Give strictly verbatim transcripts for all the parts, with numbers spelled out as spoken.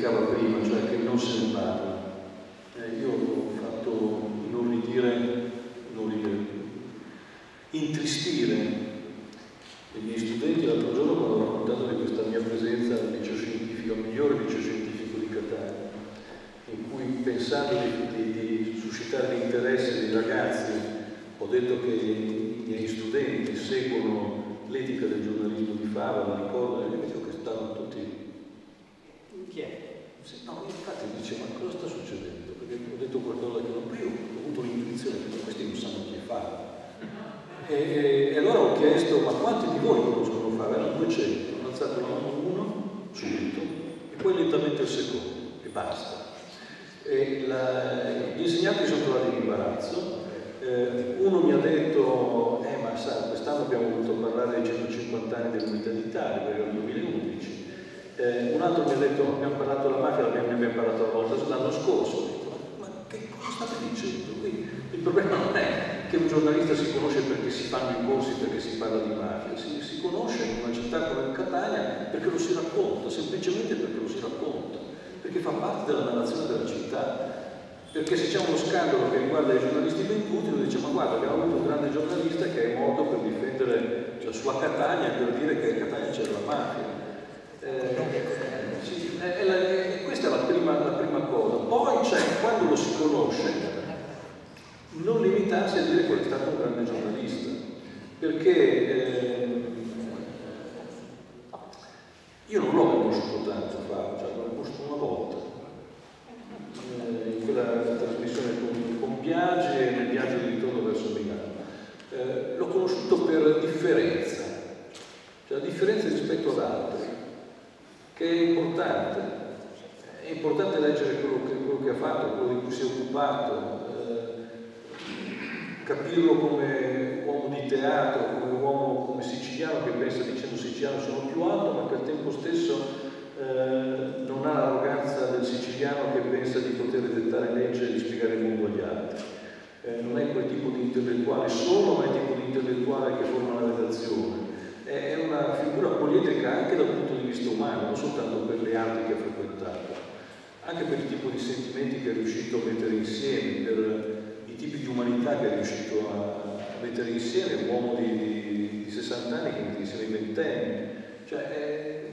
indicava prima, cioè che non se ne parla. Eh, io ho fatto inorridire, inorridire, intristire i miei studenti l'altro giorno quando ho raccontato di questa mia presenza al liceo scientifico, al migliore liceo scientifico di Catania, in cui, pensando di, di, di suscitare l'interesse dei ragazzi, ho detto che i miei studenti seguono l'etica del giornalismo di Fava, la ricordo, e vedevo che stavano tutti... Chi è? No, infatti dicevo, ma cosa sta succedendo? Perché ho detto qualcosa che non... Poi io ho avuto l'intuizione che questi non sanno chi è Fava. E, e, e allora ho chiesto, ma quanti di voi conoscono Fava? Erano duecento, ho alzato la mano uno, subito, e poi lentamente il secondo, e basta. E la, gli insegnanti sono trovati in imbarazzo. Eh, uno mi ha detto, eh ma sa, quest'anno abbiamo voluto parlare dei centocinquanta anni dell'Unità d'Italia, perché era il duemilaundici. Eh, un altro mi ha detto, abbiamo parlato della mafia, ne abbiamo parlato una volta l'anno scorso. Ho detto, ma, ma che cosa state dicendo? Qui il problema non è che un giornalista si conosce perché si fanno i corsi, perché si parla di mafia, si, si conosce in una città come Catania perché lo si racconta, semplicemente perché lo si racconta, perché fa parte della narrazione della città. Perché se c'è uno scandalo che riguarda i giornalisti venduti, uno dice, ma guarda, abbiamo avuto un grande giornalista che è morto per difendere la sua Catania, per dire che a Catania c'era la mafia. Eh, sì, è la, è, questa è la prima, la prima cosa. Poi c'è, quando lo si conosce, non limitarsi a dire che è stato un grande giornalista, perché eh, io non l'ho conosciuto tanto fa, cioè l'ho conosciuto una volta, eh, in quella trasmissione con, con Biagi e nel viaggio di ritorno verso Milano. Eh, l'ho conosciuto per differenza, cioè la differenza rispetto ad altri, che è importante. È importante leggere quello che, quello che ha fatto, quello di cui si è occupato, capirlo come uomo di teatro, come uomo come siciliano che pensa dicendo siciliano sono più alto, ma che al tempo stesso eh, non ha l'arroganza del siciliano che pensa di poter dettare legge e di spiegare il mondo agli altri. Eh, non è quel tipo di intellettuale solo, ma è il tipo di intellettuale che forma la redazione. È una figura poliedrica anche dal punto di vista umano, non soltanto per le arti che ha frequentato, anche per il tipo di sentimenti che è riuscito a mettere insieme, per i tipi di umanità che è riuscito a mettere insieme, un uomo di, di, di sessanta anni che mette insieme i ventenni, cioè è,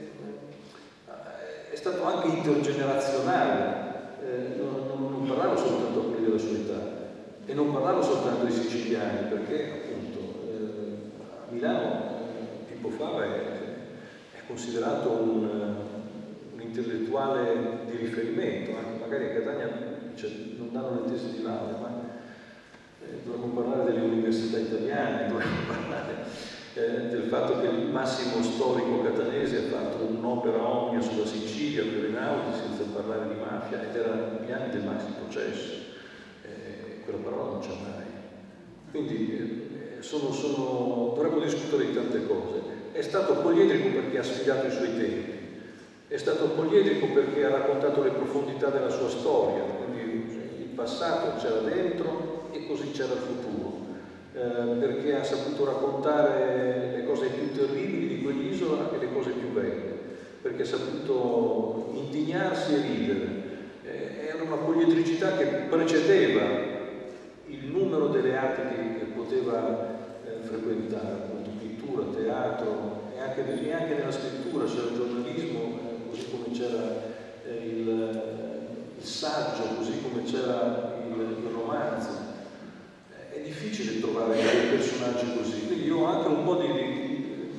è stato anche intergenerazionale, eh, non, non, non parlavo soltanto a quelli della sua età e non parlavo soltanto ai siciliani, perché appunto eh, a Milano eh, Pippo Fava è, è considerato un, un intellettuale di riferimento, anche magari a Catania cioè, non danno le tesi di laurea, ma Eh, dovremmo parlare delle università italiane, dovremmo parlare eh, del fatto che il massimo storico catanese ha fatto un'opera omnia sulla Sicilia per Einaudi senza parlare di mafia, ed era gli anni del maxi processo, eh, quella parola non c'è mai. Quindi eh, sono, sono, dovremmo discutere di tante cose. È stato poliedrico perché ha sfidato i suoi tempi, è stato poliedrico perché ha raccontato le profondità della sua storia, quindi il passato c'era dentro e così c'era il futuro, eh, perché ha saputo raccontare le cose più terribili di quell'isola e le cose più belle, perché ha saputo indignarsi e ridere. Eh, era una poliedricità che precedeva il numero delle arti che, che poteva eh, frequentare, appunto pittura, teatro e anche, e anche nella scrittura c'era il giornalismo, eh, così come c'era eh, il, il saggio, così come c'era il, il romanzo. È difficile trovare dei personaggi così, quindi io ho anche un po' di, di,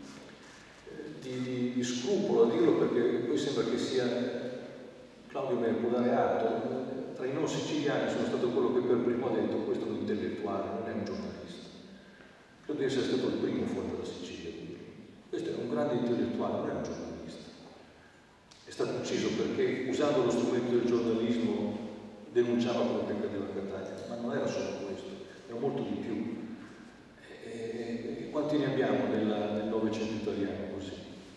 di, di, di scrupolo a dirlo, perché poi sembra che sia, Claudio me ne può dare atto, tra i non siciliani sono stato quello che per primo ha detto questo è un intellettuale, non è un giornalista. Credo di essere stato il primo fuori dalla Sicilia, questo è un grande intellettuale, non è un giornalista. È stato ucciso perché usando lo strumento del giornalismo denunciava quello che accadeva a Catania, ma non era solo questo, era molto di più. E, e quanti ne abbiamo nella, nel Novecento italiano così?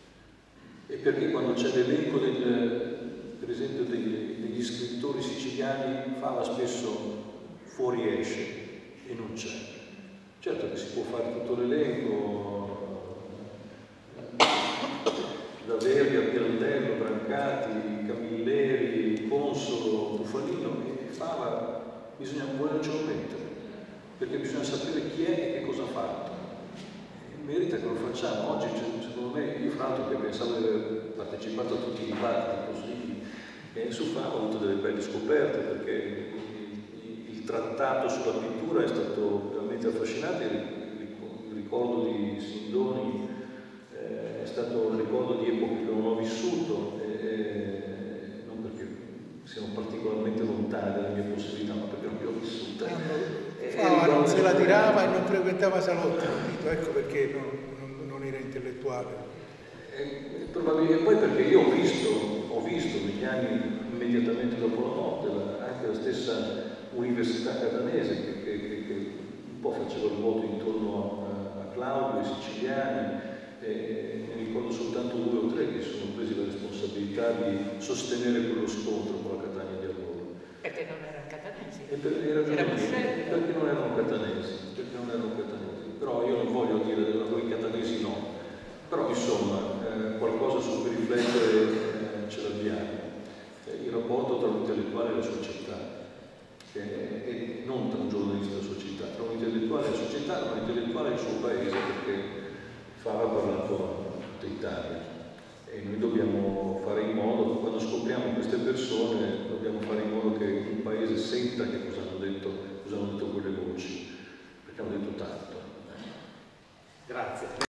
E perché quando c'è l'elenco del, per esempio degli, degli scrittori siciliani, Fava spesso fuoriesce e non c'è. Certo che si può fare tutto l'elenco, da Verga, Pirandello, Brancati, Camilleri, Consolo, Bufalino e Fava, bisogna volercelo mettere, perché bisogna sapere chi è e che cosa ha fatto. E merita che lo facciamo. Oggi, secondo me, io fra l'altro che pensavo di aver partecipato a tutti i dibattiti così, e su Fava ho avuto delle belle scoperte, perché il, il trattato sulla pittura è stato veramente affascinante. Il ricordo di Sindoni eh, è stato un ricordo di epoche che non ho vissuto, eh, non perché siano particolarmente lontane dalle mie possibilità, ma perché non le ho vissute. Fava non se la tirava e non frequentava salotti, ecco perché non, non, non era intellettuale. E, probabilmente, poi perché io ho visto, ho visto negli anni immediatamente dopo la morte la, anche la stessa università catanese che, che, che, che un po' faceva il vuoto intorno a, a Claudio, ai siciliani, e ne ricordo soltanto due o tre che sono presi la responsabilità di sostenere quello scontro con la Catania di allora. Perché non erano catanesi. E per, era perché non erano catanesi, perché non erano catanesi. Però io non voglio dire che i catanesi no. Però insomma, eh, qualcosa su cui riflettere eh, ce l'abbiamo. Eh, il rapporto tra l'intellettuale e la società, che è, è non tra un giornalista e la società, tra un intellettuale e la società, tra un intellettuale e il suo paese, perché Fava ha parlato a tutta Italia. E noi dobbiamo fare in modo che quando scopriamo queste persone, dobbiamo fare in modo che il paese senta che cosa hanno detto, cosa hanno detto quelle voci, perché hanno detto tanto. Grazie.